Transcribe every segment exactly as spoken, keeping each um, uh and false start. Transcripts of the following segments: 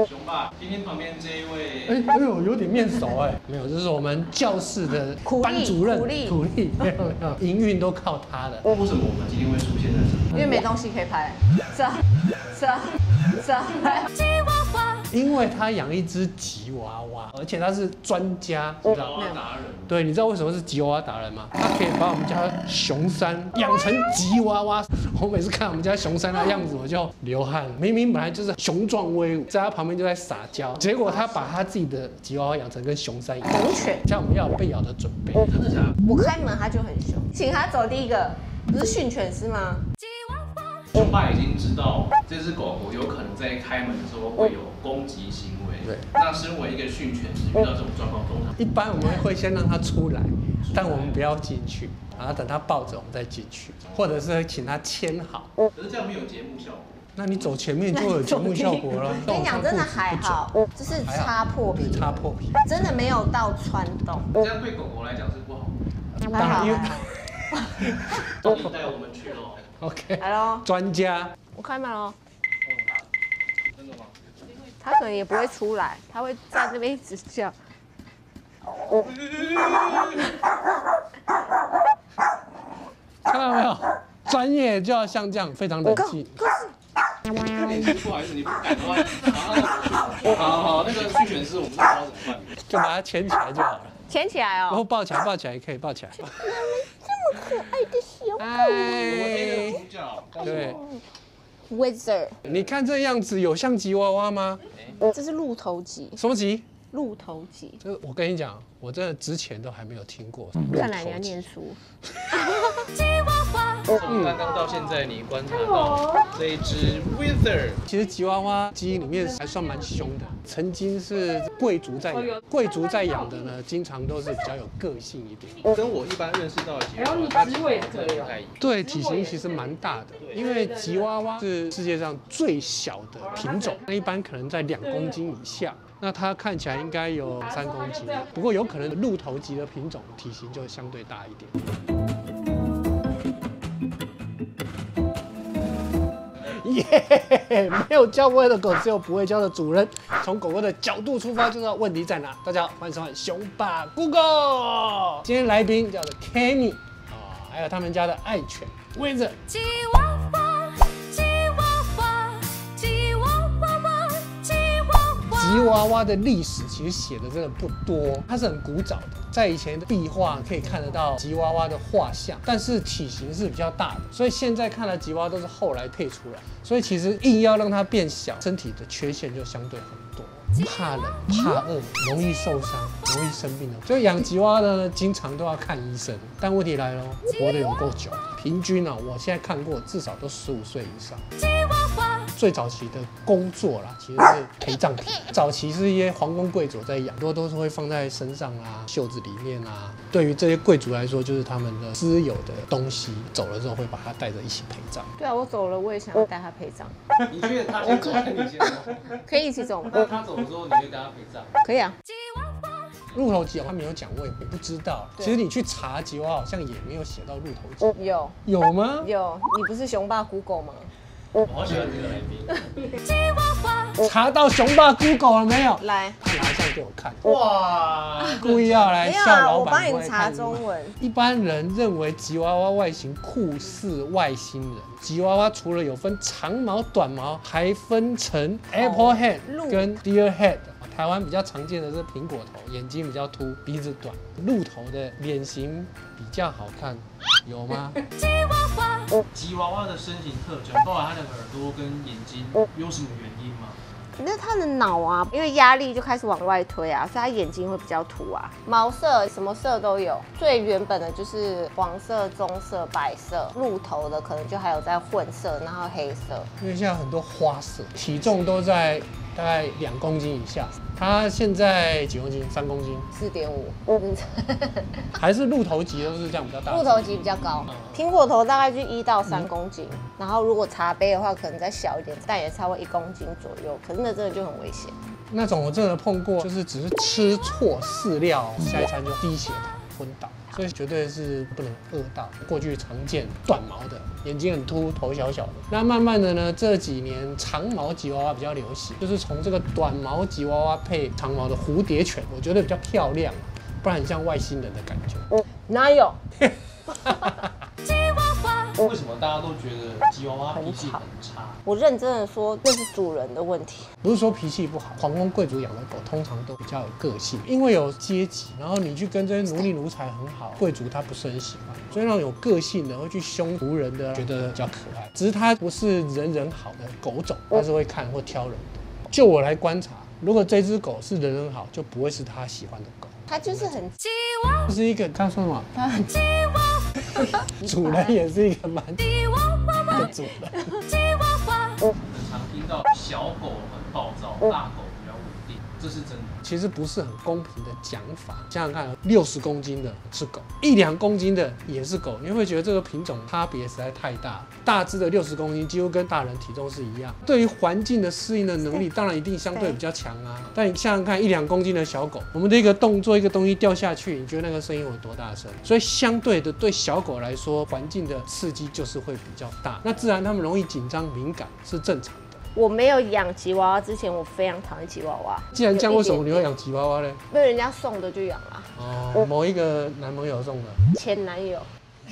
雄爸，今天旁边这一位， 哎哎呦，有点面熟哎。没有，这是我们教室的班主任， 苦力苦力，没有没有，营运都靠他的。 为什么我们今天会出现在这里？ 因为没东西可以拍。是啊，是啊，是啊。 因为他养一只吉娃娃，而且他是专家，知道吗？ 达人。 对，你知道为什么是吉娃娃达人吗？他可以把我们家熊山养成吉娃娃。我每次看我们家熊山的样子，我就流汗。明明本来就是雄壮威武，在他旁边就在撒娇，结果他把他自己的吉娃娃养成跟熊山一样。 猛犬， 这样我们要有被咬的准备。 真的假的？ 我开门他就很凶，请他走第一个，不是训犬师吗？ 雄爸已经知道这只狗狗有可能在开门的时候会有攻击行为。 对。 那身为一个训犬师，遇到这种状况，通常一般我们会先让它出来，但我们不要进去，然后等它抱着我们再进去，或者是请它牵好。 可是这样没有节目效果。 那你走前面就有节目效果了。 跟你讲，真的还好，就是擦破皮， 擦破皮， 真的没有到穿洞。 这样对狗狗来讲是不好的。 当然，因为那你带我们去喽。 OK， 来喽， 专家， 我开门喽。 真的吗？ 他可能也不会出来，他会在那边一直叫。 看到没有？专业就要像这样，非常冷静。 可是， 不好意思，你不敢的话，好好好，那个训犬师我们不知道怎么办， 就把它牵起来就好了。 牵起来然后哦。 抱起来，抱起来也可以，抱起来。 这么可爱的小哎， 主角。 对， Wizard， 你看这样子有像吉娃娃吗？ 这是鹿头吉， 什么吉？ 鹿头吉。 这我跟你讲，我真的之前都还没有听过。 看来你要念书。 从刚刚到现在，你观察到这一只 Wizard， 其实吉娃娃基因里面还算蛮凶的，曾经是贵族在养，贵族在养的呢，经常都是比较有个性一点。 跟我一般认识到的吉娃娃，它其实真的不太一样。 对，体型其实蛮大的，因为吉娃娃是世界上最小的品种，那一般可能在两公斤以下。那它看起来应该有三公斤，不过有可能鹿头级的品种体型就相对大一点。耶、yeah, 没有教不会的狗，只有不会教的主人。从狗狗的角度出发，就知道问题在哪。大家好，欢迎收看熊爸 Google。今天来宾叫做 Kenny 啊，还有他们家的爱犬 Wizard。吉娃娃，吉娃娃，吉娃娃娃，吉娃娃。吉娃娃的历史其实写的真的不多，它是很古早的。在以前的壁画可以看得到吉娃娃的画像，但是体型是比较大的，所以现在看的吉娃娃都是后来配出来，所以其实硬要让它变小，身体的缺陷就相对很多。怕冷、怕饿，容易受伤、容易生病的，所以养吉娃娃的呢，经常都要看医生。但问题来了，活得有够久，平均啊，我现在看过至少都十五岁以上。最早期的工作啦，其实是陪葬品。早期是一些皇宫贵族在养，多都是会放在身上啊、袖子里面啊。对于这些贵族来说，就是他们的私有的东西，走了之后会把它带着一起陪葬。 对啊，我走了，我也想要带他陪葬。 你确定他先走还是你先走？ 可以一起走吗？ 那他走了之后，你会跟他陪葬？ 可以啊。 鹿头吉他没有讲，我也不知道。其实你去查吉娃娃，好像也没有写到鹿头吉。 有有吗？ 有，你不是雄霸 Google 吗？ 我好喜欢这个来宾。 查到雄霸 Google 了没有？ 来， 他拿相给我看。 哇， 故意要来没有啊， 笑老我帮板不你查会看中文。 一般人认为吉娃娃外形酷似外星人。吉娃娃除了有分长毛、短毛，还分成 Apple Head 跟 Deer Head。台湾比较常见的是苹果头，眼睛比较凸，鼻子短。鹿头的脸型比较好看，有吗？ 吉娃娃的身形特征，包含它的耳朵跟眼睛，有什么原因吗？ 那它的脑啊，因为压力就开始往外推啊，所以它眼睛会比较凸啊。毛色什么色都有，最原本的就是黄色、棕色、白色，鹿头的可能就还有在混色，然后黑色。 因为现在很多花色，体重都在大概两公斤以下。它现在几公斤？三公斤？ 四点五。 还是鹿头级都是这样比较大？ 鹿头级比较高，苹果头大概就一到三公斤，嗯、然后如果茶杯的话，可能再小一点，但也差不多一公斤左右。可是那真的就很危险。 那种我真的碰过，就是只是吃错饲料，下一餐就低血糖。 昏倒，所以绝对是不能饿到。过去常见短毛的，眼睛很凸，头小小的。那慢慢的呢，这几年长毛吉娃娃比较流行，就是从这个短毛吉娃娃配长毛的蝴蝶犬，我觉得比较漂亮，不然很像外星人的感觉。 嗯，哪有？ 为什么大家都觉得吉娃娃脾气很差？ 我认真的说，那是主人的问题。 不是说脾气不好，皇宫贵族养的狗通常都比较有个性，因为有阶级，然后你去跟这些奴隶奴才很好，贵族他不是很喜欢，所以那种有个性的会去凶仆人的，觉得比较可爱。只是它不是人人好的狗种，它是会看或挑人的。就我来观察，如果这只狗是人人好，就不会是他喜欢的狗。 它就是很， 这是一个刚说什么？ 它很。 主人也是一个蛮的主人。 很常听到小狗很暴躁，大狗比较稳定，这是真的。 其实不是很公平的讲法。想想看，六十公斤的是狗，一两公斤的也是狗，你会觉得这个品种差别实在太大。大只的六十公斤几乎跟大人体重是一样，对于环境的适应的能力，当然一定相对比较强啊。但你想想看，一两公斤的小狗，我们的一个动作，一个东西掉下去，你觉得那个声音有多大声？所以相对的，对小狗来说，环境的刺激就是会比较大，那自然它们容易紧张敏感是正常的。 我没有养吉娃娃之前，我非常讨厌吉娃娃。 既然这样，为什么你会养吉娃娃呢？ 因为人家送的就养了。 哦，某一个男朋友送的。 前男友。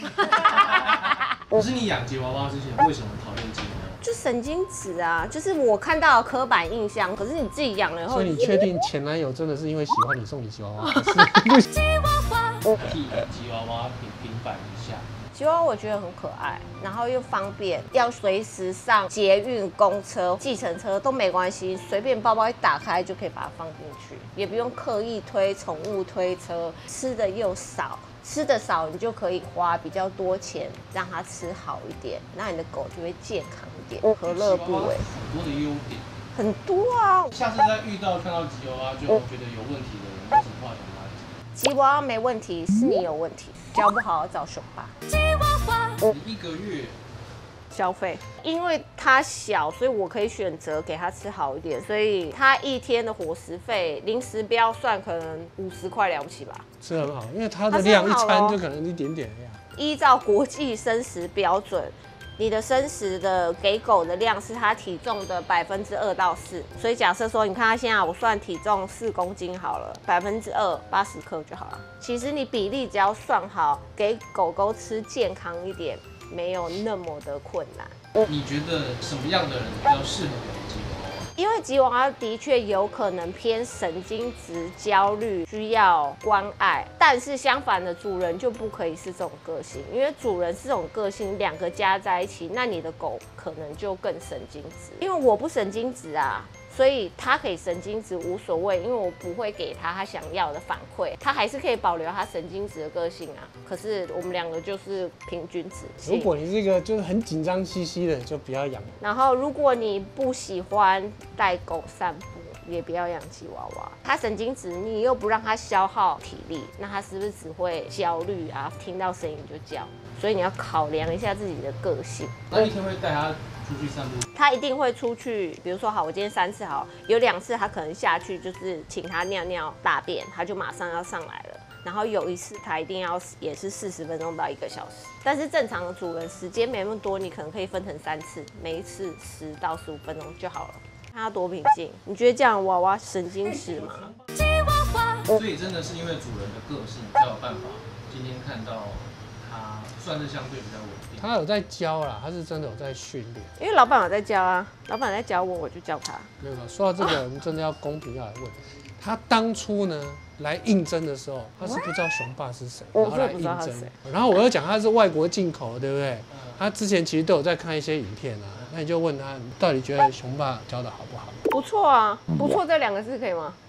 可是你养吉娃娃之前，为什么讨厌吉娃娃？ 就神经质啊，就是我看到的刻板印象。可是你自己养了以后， 所以你确定前男友真的是因为喜欢你送你吉娃娃？不是。 替吉娃娃平平反一下。 吉娃娃我觉得很可爱，然后又方便，要随时上捷运、公车、计程车都没关系，随便包包一打开就可以把它放进去，也不用刻意推宠物推车，吃的又少，吃的少你就可以花比较多钱让它吃好一点，那你的狗就会健康一点，何乐不为？ 很多的优点， 很多啊。 下次再遇到看到吉娃娃就觉得有问题的人，有什么话想跟他讲？ 吉娃娃没问题，是你有问题，教不好找熊爸。 一个月消费，因为它小，所以我可以选择给它吃好一点，所以它一天的伙食费，零食不要算，可能五十块了不起吧。 吃很好，因为它的量一餐就可能一点点的呀。 依照国际生食标准，你的生食的给狗的量是它体重的百分之二到四，所以假设说，你看它现在我算体重四公斤好了，百分之二八十克就好了。其实你比例只要算好，给狗狗吃健康一点，没有那么的困难。 你觉得什么样的人比较适合养吉娃娃？ 因为吉娃娃的确有可能偏神经质、焦虑，需要关爱。但是相反的，主人就不可以是这种个性，因为主人是这种个性，两个加在一起，那你的狗可能就更神经质。因为我不神经质啊。所以它可以神经质无所谓，因为我不会给它它想要的反馈，它还是可以保留它神经质的个性啊。可是我们两个就是平均值。 如果你是一个就是很紧张兮兮的，就不要养。 然后如果你不喜欢带狗散步，也不要养吉娃娃。它神经质，你又不让它消耗体力，那它是不是只会焦虑啊？听到声音就叫。所以你要考量一下自己的个性。 那一天会带它出去散步？ 他一定会出去，比如说好，我今天三次好，有两次他可能下去就是请他尿尿大便，他就马上要上来了。然后有一次他一定要也是四十分钟到一个小时，但是正常的主人时间没那么多，你可能可以分成三次，每一次十到十五分钟就好了。看他多平静，你觉得这样娃娃神经质吗？ 所以真的是因为主人的个性才有办法今天看到他算是相对比较稳定。 他有在教啦，他是真的有在训练。 因为老板有在教啊，老板在教我，我就教他。 没有没有，说到这个，我们真的要公平要来问。他当初呢来应征的时候，他是不知道熊爸是谁，然后来应征。然后我又讲他是外国进口，对不对？他之前其实都有在看一些影片啊。那你就问他，你到底觉得熊爸教的好不好？ 不错啊，不错这两个字可以吗？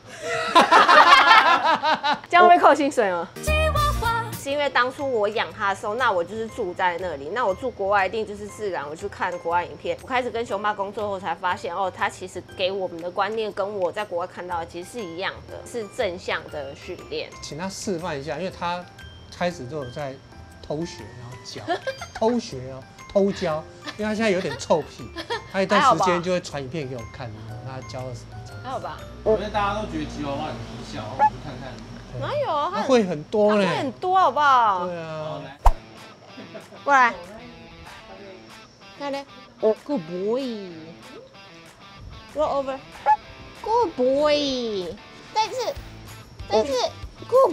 这样会扣薪水吗？是因为当初我养它的时候，那我就是住在那里，那我住国外一定就是自然，我去看国外影片。我开始跟熊爸工作后才发现，哦，它其实给我们的观念跟我在国外看到的其实是一样的，是正向的训练。 请他示范一下，因为他开始都有在偷学，然后教，偷学哦，偷教，因为他现在有点臭屁，他一段时间就会传影片给我看，然后他教了什么。 还有吧？ 因为大家都觉得吉娃娃很低效，我们去看看。 哪有啊？ 它会很多呢。 会很多，好不好？ 对啊。 好，来， 过来，来来 ，Good boy。Roll over。Good boy。再次，再次 ，Good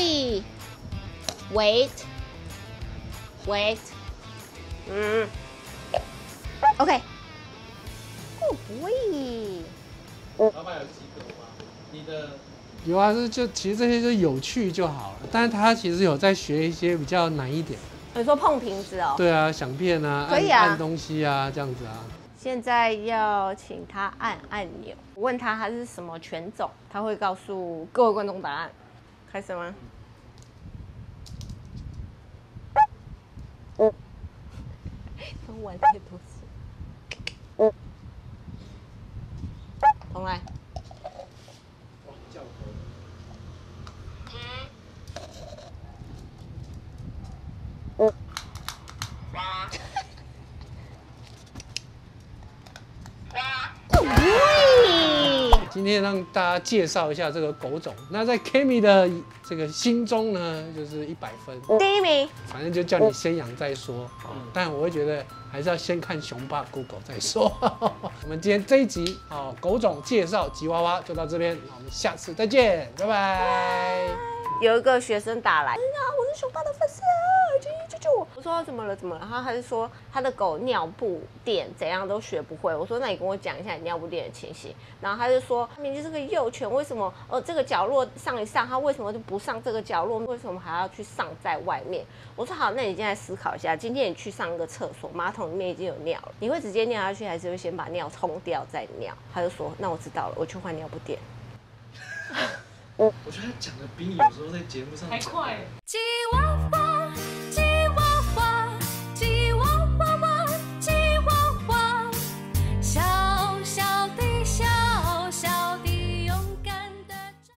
boy。Wait。Wait。嗯。OK。Good boy。 老板有及格吗？你的有啊，这就其实这些就有趣就好了，但是他其实有在学一些比较难一点。 你说碰瓶子哦？ 对啊，响片啊， 可以啊按按东西啊，这样子啊。 现在要请他按按钮，我问他他是什么犬种，他会告诉各位观众答案。开始吗？哦，他玩太多次。重来。 叫今天让大家介绍一下这个狗种。那在 Kimi 的这个心中呢，就是一百分。 第一名， 反正就叫你先养再说。哦，但我会觉得还是要先看熊爸 Google 再说。我们今天这一集哦，狗种介绍吉娃娃就到这边，我们下次再见，拜拜。 有一个学生打来，啊，我是熊爸的粉丝，救救我！我说怎么了怎么了？然后他就说他的狗尿布垫怎样都学不会。我说那你跟我讲一下你尿布垫的情形。然后他就说明明就是个幼犬，为什么呃这个角落上一上，他为什么就不上这个角落？为什么还要去上在外面？我说好，那你现在思考一下，今天你去上个厕所，马桶里面已经有尿了，你会直接尿下去，还是会先把尿冲掉再尿？他就说那我知道了，我去换尿布垫。 我觉得他讲的比你有时候在节目上还快。 吉娃